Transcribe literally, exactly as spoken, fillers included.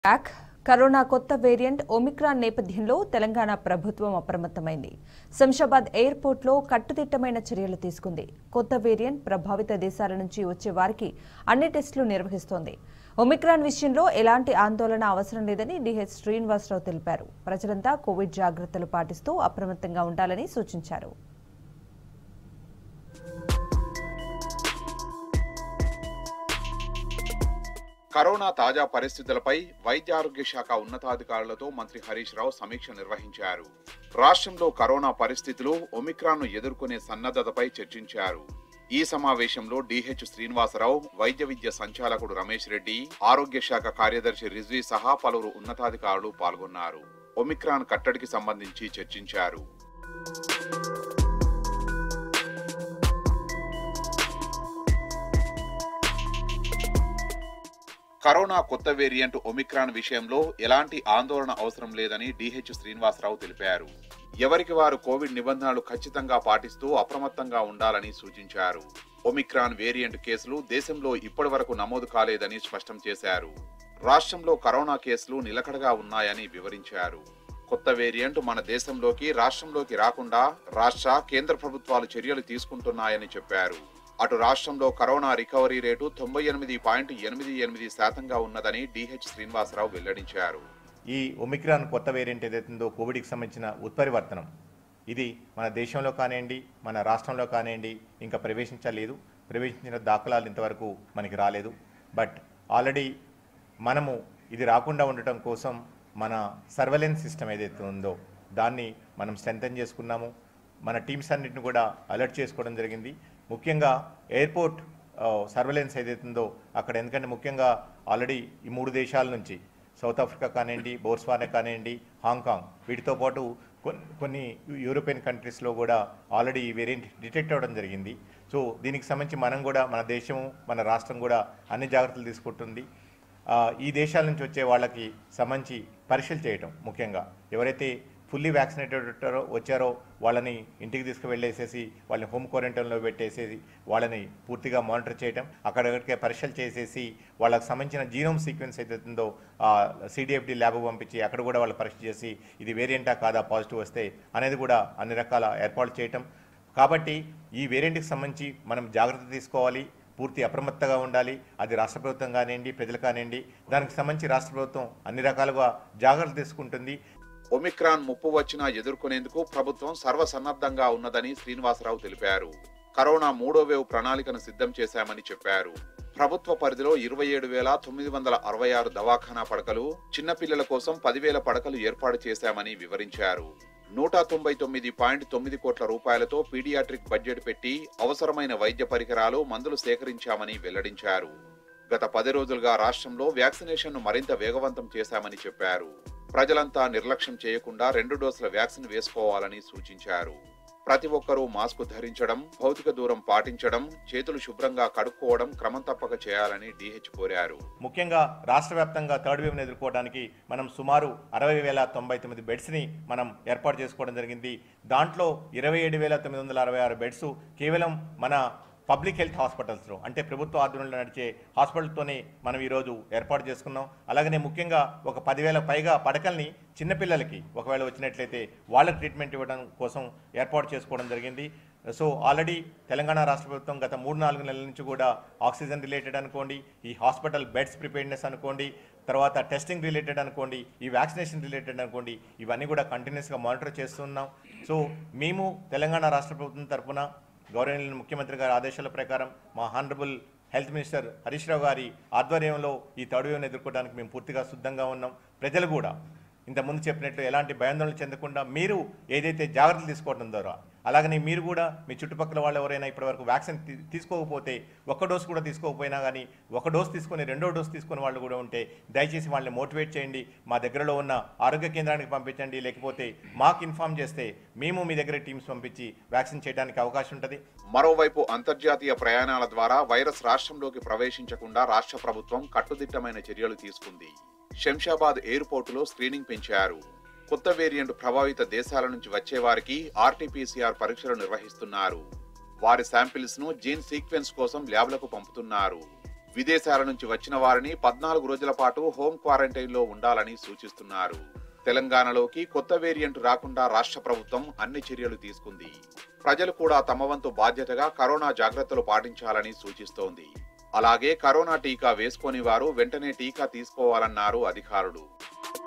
Back corona కొత్త variant omicron నేపథ్యంలో తెలంగాణ ప్రభుత్వం అప్రమత్తమైంది. శంషాబాద్ ఎయిర్పోర్ట్లో కట్టుదిట్టమైన చర్యలు తీసుకుంది. కొత్త వేరియంట్ ప్రభావిత దేశాల నుంచి వచ్చే వారికి అన్ని టెస్టులు నిర్వహిస్తోంది. ఒమిక్రాన్ విషయంలో ఎలాంటి ఆందోళన అవసరం లేదని డిహెచ్ శ్రీనివాసరావు తెలిపారు. ప్రజలంతా కోవిడ్ జాగ్రత్తలు పాటిస్తూ అప్రమత్తంగా ఉండాలని సూచించారు. కరోనా తాజా పరిస్థితులపై వైద్య ఆరోగ్య శాఖ ఉన్నతాధికారులతో మంత్రి హరీష్ రావు సమీక్ష నిర్వహించారు. రాష్ట్రంలో కరోనా పరిస్థితులు, ఒమిక్రాన్ ను ఎదుర్కొనే సన్నద్ధతపై చర్చించారు. ఈ సమావేశంలో డిహెచ్ శ్రీనివాసరావు, వైద్య విద్య సంచాలకుడు రమేష్ రెడ్డి, ఆరోగ్య శాఖ కార్యదర్శి రిజ్వీ సహా పలువురు ఉన్నతాధికారులు పాల్గొన్నారు. ఒమిక్రాన్ కట్టడికి సంబంధించి చర్చించారు. కరోనా కొత్త వేరియంట్ ఒమిక్రాన్ విషయంలో ఎలాంటి ఆందోళన అవసరం లేదని డిహెచ్ శ్రీనివాసరావు తెలిపారు. ఎవరికి వారు కోవిడ్ నిబంధనలు ఖచ్చితంగా పాటిస్తూ అప్రమత్తంగా ఉండాలని సూచించారు. ఒమిక్రాన్ వేరియంట్ కేసులు దేశంలో ఇప్పటి వరకు నమోదు కాలేదని స్పష్టం చేశారు. రాష్ట్రంలో కరోనా కేసులు నిలకడగా ఉన్నాయని వివరించారు. కొత్త వేరియంట్ మన దేశంలోకి, రాష్ట్రంలోకి రాకుండా రాష్ట్ర, కేంద్ర ప్రభుత్వాలు చర్యలు తీసుకుంటున్నాయని చెప్పారు. అటు రాష్ట్రంలో కరోనా రికవరీ రేటు తొంభై ఎనిమిది పాయింట్ ఎనిమిది ఎనిమిది శాతంగా ఉన్నదని డిహెచ్ శ్రీనివాసరావు వెల్లడించారు. ఈ ఒమిక్రాన్ కొత్త వేరియంట్ ఏదైతుందో కోవిడ్కి సంబంధించిన ఉత్పరివర్తనం, ఇది మన దేశంలో కానివ్వండి, మన రాష్ట్రంలో కానివ్వండి ఇంకా ప్రవేశించలేదు. ప్రవేశించిన దాఖలాలు ఇంతవరకు మనకి రాలేదు. బట్ ఆల్రెడీ మనము ఇది రాకుండా ఉండటం కోసం మన సర్వేలెన్స్ సిస్టమ్ ఏదైతే ఉందో దాన్ని మనం స్ట్రెంథెన్ చేసుకున్నాము. మన టీమ్స్ అన్నింటిని కూడా అలర్ట్ చేసుకోవడం జరిగింది. ముఖ్యంగా ఎయిర్పోర్ట్ సర్వేలెన్స్ ఏదైతుందో అక్కడ, ఎందుకంటే ముఖ్యంగా ఆల్రెడీ ఈ మూడు దేశాల నుంచి సౌత్ ఆఫ్రికా కానివ్వండి, బోట్స్వానా కానివ్వండి, హాంకాంగ్, వీటితో పాటు కొన్ని యూరోపియన్ కంట్రీస్లో కూడా ఆల్రెడీ ఈ వేరియంట్ డిటెక్ట్ అవ్వడం జరిగింది. సో దీనికి సంబంధించి మనం కూడా, మన దేశము, మన రాష్ట్రం కూడా అన్ని జాగ్రత్తలు తీసుకుంటుంది. ఈ దేశాల నుంచి వచ్చే వాళ్ళకి సంబంధించి పరీక్షలు చేయటం, ముఖ్యంగా ఎవరైతే ఫుల్లీ వ్యాక్సినేటెడ్ ఉంటారో వచ్చారో వాళ్ళని ఇంటికి తీసుకువెళ్ళేసేసి వాళ్ళని హోమ్ క్వారంటైన్లో పెట్టేసేసి వాళ్ళని పూర్తిగా మానిటర్ చేయటం, అక్కడికే పరీక్షలు చేసేసి వాళ్ళకి సంబంధించిన జీనోమ్ సీక్వెన్స్ ఏదైతుందో సిడిఎఫ్డి ల్యాబ్కు పంపించి అక్కడ కూడా వాళ్ళు పరీక్ష చేసి ఇది వేరియంటా కాదా, పాజిటివ్ వస్తే అనేది కూడా అన్ని రకాల ఏర్పాట్లు చేయటం. కాబట్టి ఈ వేరియంట్కి సంబంధించి మనం జాగ్రత్త తీసుకోవాలి, పూర్తి అప్రమత్తగా ఉండాలి. అది రాష్ట్ర ప్రభుత్వం కానివ్వండి, ప్రజలు కానివ్వండి, దానికి సంబంధించి రాష్ట్ర ప్రభుత్వం అన్ని రకాలుగా జాగ్రత్తలు తీసుకుంటుంది. ఒమిక్రాన్ ముప్పు వచ్చినా ఎదుర్కొనేందుకు ప్రభుత్వం సర్వసన్నద్ధంగా ఉన్నదని శ్రీనివాసరావు తెలిపారు. కరోనా మూడో వేవ్ ప్రణాళికను సిద్ధం చేశామని చెప్పారు. ప్రభుత్వ పరిధిలో ఇరవై ఏడు వేల తొమ్మిది వందల అరవై ఆరు దవాఖానా పడకలు, చిన్నపిల్లల కోసం పదివేల పడకలు ఏర్పాటు చేశామని వివరించారు. నూట తొంభై తొమ్మిది పాయింట్ తొమ్మిది కోట్ల రూపాయలతో పీడియాట్రిక్ బడ్జెట్ పెట్టి అవసరమైన వైద్య పరికరాలు, మందులు సేకరించామని వెల్లడించారు. గత పది రోజులుగా రాష్ట్రంలో వ్యాక్సినేషన్ ను మరింత వేగవంతం చేశామని చెప్పారు. ప్రజలంతా నిర్లక్ష్యం చేయకుండా రెండు డోసుల వ్యాక్సిన్ వేసుకోవాలని సూచించారు. ప్రతి ఒక్కరూ మాస్కు ధరించడం, భౌతిక దూరం పాటించడం, చేతులు శుభ్రంగా కడుక్కోవడం క్రమం తప్పక చేయాలని డిహెచ్ కోరారు. ముఖ్యంగా రాష్ట్ర వ్యాప్తంగా థర్డ్ వేవ్ను ఎదుర్కోవడానికి మనం సుమారు అరవై వేల తొంభై తొమ్మిది బెడ్స్ని మనం ఏర్పాటు చేసుకోవడం జరిగింది. దాంట్లో ఇరవై ఏడు వేల తొమ్మిది వందల అరవై ఆరు బెడ్స్ కేవలం మన పబ్లిక్ హెల్త్ హాస్పిటల్స్లో, అంటే ప్రభుత్వ ఆధ్వర్యంలో నడిచే హాస్పిటల్తోనే మనం ఈరోజు ఏర్పాటు చేసుకున్నాం. అలాగనే ముఖ్యంగా ఒక పదివేల పైగా పడకల్ని చిన్నపిల్లలకి ఒకవేళ వచ్చినట్లయితే వాళ్ళకి ట్రీట్మెంట్ ఇవ్వడం కోసం ఏర్పాటు చేసుకోవడం జరిగింది. సో ఆల్రెడీ తెలంగాణ రాష్ట్ర ప్రభుత్వం గత మూడు నాలుగు నెలల నుంచి కూడా ఆక్సిజన్ రిలేటెడ్ అనుకోండి, ఈ హాస్పిటల్ బెడ్స్ ప్రిపేర్డ్నెస్ అనుకోండి, తర్వాత టెస్టింగ్ రిలేటెడ్ అనుకోండి, ఈ వ్యాక్సినేషన్ రిలేటెడ్ అనుకోండి, ఇవన్నీ కూడా కంటిన్యూస్గా మానిటర్ చేస్తున్నాం. సో మేము తెలంగాణ రాష్ట్ర ప్రభుత్వం తరఫున గౌరవనీయులు ముఖ్యమంత్రి గారి ఆదేశాల ప్రకారం మా honourable health minister Harish Rao గారి ఆధ్వర్యంలో ఈ థర్డ్ వేవ్ను ఎదుర్కోవడానికి మేము పూర్తిగా సిద్ధంగా ఉన్నాం. ప్రజలు కూడా ఇంతకుముందు చెప్పినట్లు ఎలాంటి భయాందోళన చెందకుండా మీరు ఏదైతే జాగ్రత్తలు తీసుకోవడం ద్వారా, అలాగనే మీరు కూడా మీ చుట్టుపక్కల వాళ్ళు ఎవరైనా ఇప్పటివరకు వ్యాక్సిన్ తీసుకోకపోతే, ఒక్క డోసు కూడా తీసుకోకపోయినా కానీ ఒక డోసు తీసుకొని రెండో డోసు తీసుకునే వాళ్ళు కూడా ఉంటే దయచేసి వాళ్ళని మోటివేట్ చేయండి. మా దగ్గరలో ఉన్న ఆరోగ్య కేంద్రానికి పంపించండి, లేకపోతే మాకు ఇన్ఫార్మ్ చేస్తే మేము మీ దగ్గర టీమ్స్ పంపించి వ్యాక్సిన్ చేయడానికి అవకాశం ఉంటుంది. మరోవైపు అంతర్జాతీయ ప్రయాణాల ద్వారా వైరస్ రాష్ట్రంలోకి ప్రవేశించకుండా రాష్ట్ర ప్రభుత్వం కట్టుదిట్టమైన చర్యలు తీసుకుంది. శంషాబాద్ ఎయిర్పోర్టులో స్క్రీనింగ్ పెంచారు. కొత్త వేరియంట్ ప్రభావిత దేశాల నుంచి వచ్చే వారికి ఆర్టీపీసీఆర్ పరీక్షలు నిర్వహిస్తున్నారు. వారి శాంపిల్స్ ను జీన్ సీక్వెన్స్ కోసం ల్యాబ్లకు పంపుతున్నారు. విదేశాల నుంచి వచ్చిన వారిని పద్నాలుగు రోజుల పాటు హోం క్వారంటైన్ లో ఉండాలని సూచిస్తున్నారు. తెలంగాణలోకి కొత్త వేరియంట్ రాకుండా రాష్ట్ర ప్రభుత్వం అన్ని చర్యలు తీసుకుంది. ప్రజలు కూడా తమ వంతు బాధ్యతగా కరోనా జాగ్రత్తలు పాటించాలని సూచిస్తోంది. అలాగే కరోనా టీకా వేసుకొని వారు వెంటనే టీకా తీసుకోవాలన్నారు అధికారులు.